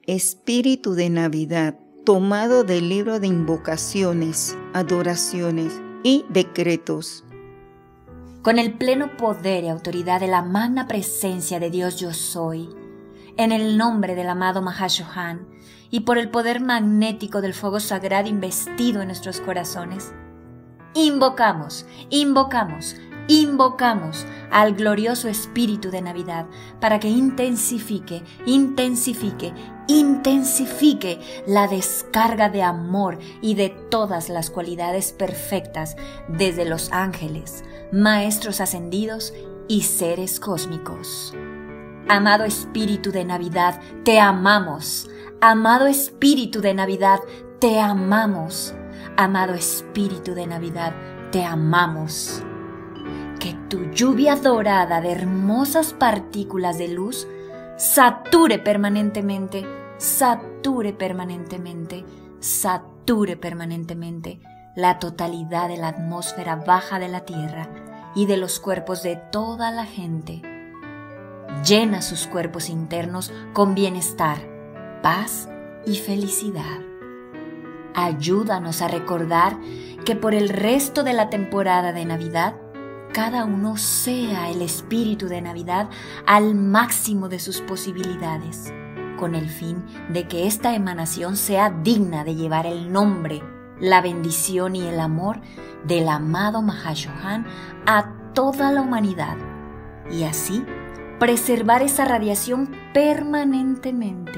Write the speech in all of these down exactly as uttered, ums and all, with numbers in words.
Espíritu de Navidad, tomado del libro de invocaciones, adoraciones y decretos. Con el pleno poder y autoridad de la magna presencia de Dios Yo Soy, en el nombre del amado Mahashohan y por el poder magnético del fuego sagrado investido en nuestros corazones, invocamos, invocamos, invocamos al glorioso Espíritu de Navidad para que intensifique, intensifique, intensifique la descarga de amor y de todas las cualidades perfectas desde los ángeles, maestros ascendidos y seres cósmicos. Amado Espíritu de Navidad, te amamos. Amado Espíritu de Navidad, te amamos. Amado Espíritu de Navidad, te amamos. Que tu lluvia dorada de hermosas partículas de luz sature permanentemente, sature permanentemente, sature permanentemente la totalidad de la atmósfera baja de la Tierra y de los cuerpos de toda la gente. Llena sus cuerpos internos con bienestar, paz y felicidad. Ayúdanos a recordar que por el resto de la temporada de Navidad, cada uno sea el Espíritu de Navidad al máximo de sus posibilidades, con el fin de que esta emanación sea digna de llevar el nombre, la bendición y el amor del amado Mahashohan a toda la humanidad, y así preservar esa radiación permanentemente.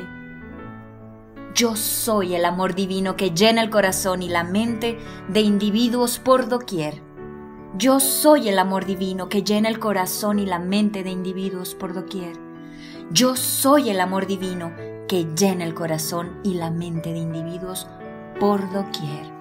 Yo soy el amor divino que llena el corazón y la mente de individuos por doquier. Yo soy el amor divino que llena el corazón y la mente de individuos por doquier. Yo soy el amor divino que llena el corazón y la mente de individuos por doquier.